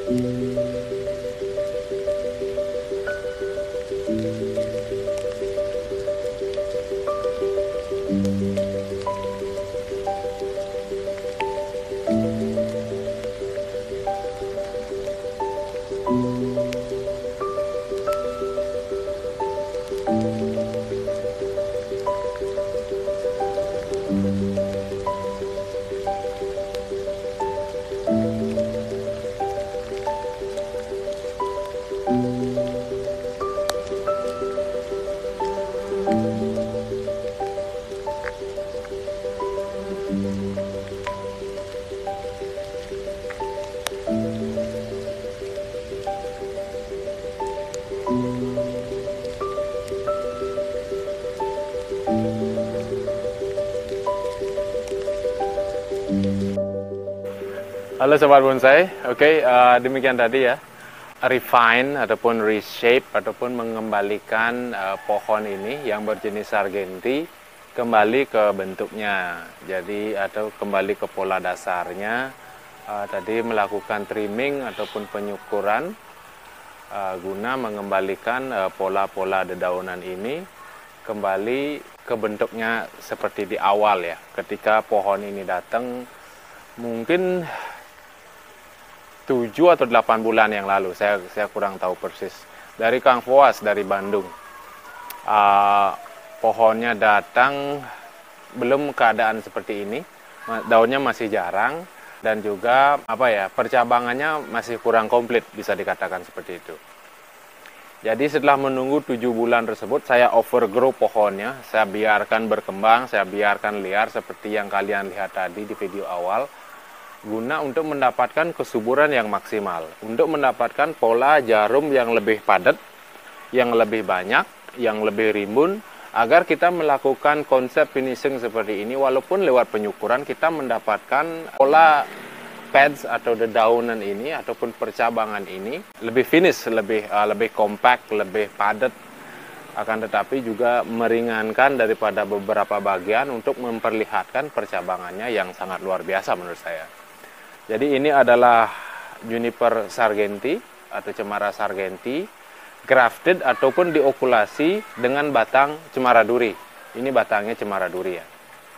Halo Sobat Bonsai, oke, demikian tadi ya, refine ataupun reshape ataupun mengembalikan pohon ini yang berjenis Sargenti kembali ke bentuknya, jadi atau kembali ke pola dasarnya. Tadi melakukan trimming ataupun penyukuran guna mengembalikan pola-pola dedaunan ini kembali ke bentuknya seperti di awal ya, ketika pohon ini datang mungkin 7 atau 8 bulan yang lalu, saya kurang tahu persis, dari Kang Foas dari Bandung. Pohonnya datang belum keadaan seperti ini, daunnya masih jarang, dan juga percabangannya masih kurang komplit, bisa dikatakan seperti itu. Jadi setelah menunggu 7 bulan tersebut, saya overgrow pohonnya, saya biarkan berkembang, saya biarkan liar seperti yang kalian lihat tadi di video awal, guna untuk mendapatkan kesuburan yang maksimal, untuk mendapatkan pola jarum yang lebih padat, yang lebih banyak, yang lebih rimbun, agar kita melakukan konsep finishing seperti ini, walaupun lewat penyukuran kita mendapatkan pola pads atau dedaunan ini ataupun percabangan ini lebih finish, lebih compact, lebih padat, akan tetapi juga meringankan daripada beberapa bagian untuk memperlihatkan percabangannya yang sangat luar biasa menurut saya. Jadi ini adalah Juniper Sargenti atau Cemara Sargenti grafted ataupun diokulasi dengan batang Cemara Duri. Ini batangnya Cemara Duri ya.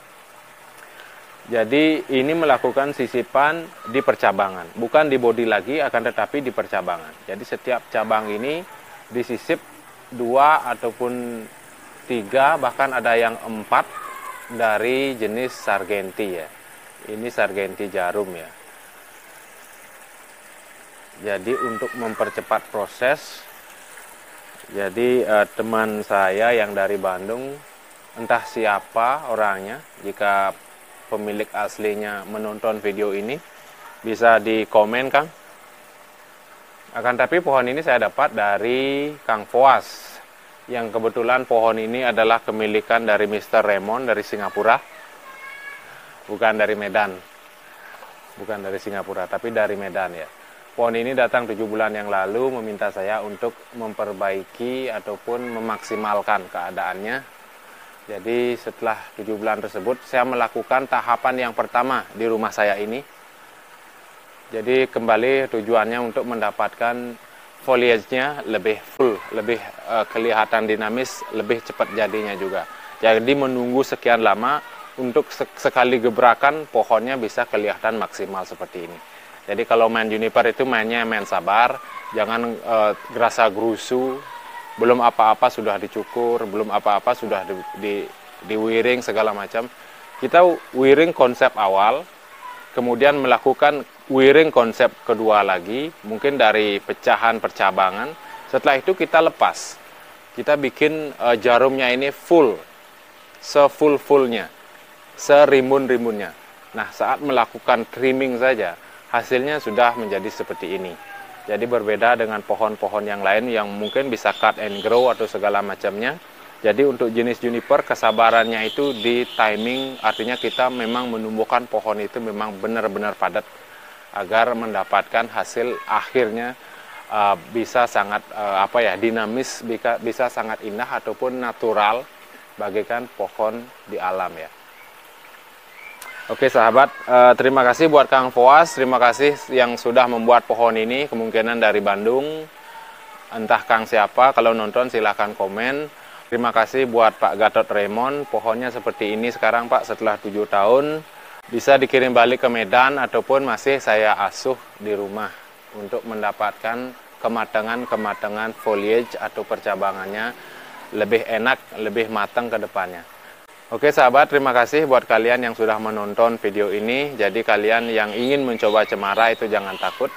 Jadi ini melakukan sisipan di percabangan, bukan di bodi lagi, akan tetapi di percabangan. Jadi setiap cabang ini disisip 2 ataupun 3, bahkan ada yang 4 dari jenis Sargenti ya. Ini Sargenti jarum ya. Jadi untuk mempercepat proses, jadi teman saya yang dari Bandung, entah siapa orangnya, jika pemilik aslinya menonton video ini, bisa di komen Kang. Akan tapi pohon ini saya dapat dari Kang Foas, yang kebetulan pohon ini adalah kemilikan dari Mr. Raymond dari Singapura, bukan dari Medan, bukan dari Singapura, tapi dari Medan ya. Pohon ini datang 7 bulan yang lalu meminta saya untuk memperbaiki ataupun memaksimalkan keadaannya. Jadi setelah 7 bulan tersebut saya melakukan tahapan yang pertama di rumah saya ini. Jadi kembali tujuannya untuk mendapatkan foliage-nya lebih full, lebih kelihatan dinamis, lebih cepat jadinya juga. Jadi menunggu sekian lama untuk sekali gebrakan pohonnya bisa kelihatan maksimal seperti ini. Jadi kalau main Juniper itu mainnya main sabar, jangan gerasa gerusu, belum apa-apa sudah dicukur, belum apa-apa sudah di wiring segala macam. Kita wiring konsep awal, kemudian melakukan wiring konsep kedua lagi, mungkin dari pecahan percabangan. Setelah itu kita lepas, kita bikin jarumnya ini full, se-full-fullnya, serimbun-rimbunnya. Nah saat melakukan trimming saja, hasilnya sudah menjadi seperti ini. Jadi berbeda dengan pohon-pohon yang lain yang mungkin bisa cut and grow atau segala macamnya. Jadi untuk jenis Juniper kesabarannya itu di timing, artinya kita memang menumbuhkan pohon itu memang benar-benar padat agar mendapatkan hasil akhirnya bisa sangat dinamis, bisa sangat indah ataupun natural bagaikan pohon di alam ya. Oke sahabat, terima kasih buat Kang Foas, terima kasih yang sudah membuat pohon ini, kemungkinan dari Bandung, entah Kang siapa, kalau nonton silahkan komen. Terima kasih buat Pak Gatot Raymond, pohonnya seperti ini sekarang Pak setelah 7 tahun, bisa dikirim balik ke Medan ataupun masih saya asuh di rumah untuk mendapatkan kematangan foliage atau percabangannya lebih enak, lebih matang ke depannya. Oke sahabat, terima kasih buat kalian yang sudah menonton video ini. Jadi kalian yang ingin mencoba cemara itu jangan takut.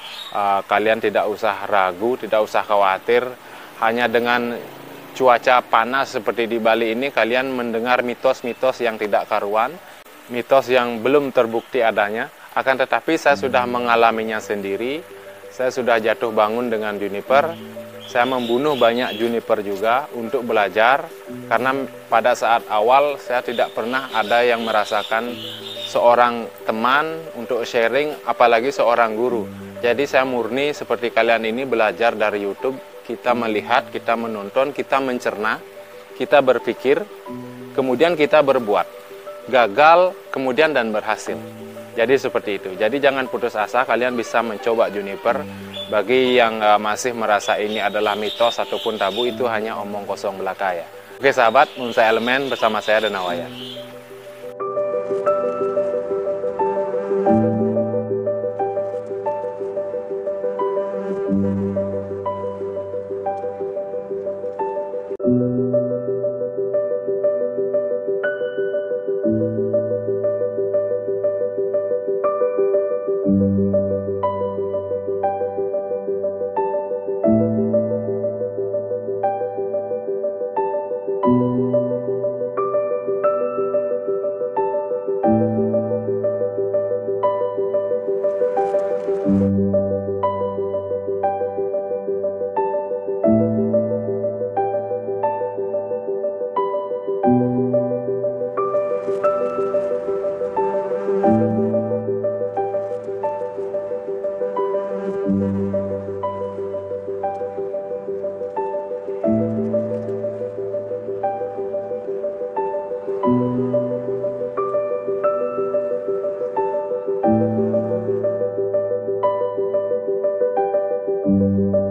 Kalian tidak usah ragu, tidak usah khawatir. Hanya dengan cuaca panas seperti di Bali ini, kalian mendengar mitos-mitos yang tidak karuan. Mitos yang belum terbukti adanya. Akan tetapi saya sudah mengalaminya sendiri. Saya sudah jatuh bangun dengan juniper. Saya membunuh banyak juniper juga untuk belajar, karena pada saat awal saya tidak pernah ada yang merasakan seorang teman untuk sharing, apalagi seorang guru. Jadi saya murni seperti kalian ini belajar dari YouTube, kita melihat, kita menonton, kita mencerna, kita berpikir, kemudian kita berbuat. Gagal, kemudian dan berhasil. Jadi seperti itu. Jadi jangan putus asa, kalian bisa mencoba juniper. Bagi yang masih merasa ini adalah mitos ataupun tabu, itu hanya omong kosong belaka ya. Oke sahabat, Bonsai Elemen bersama saya Danawaya. Thank you.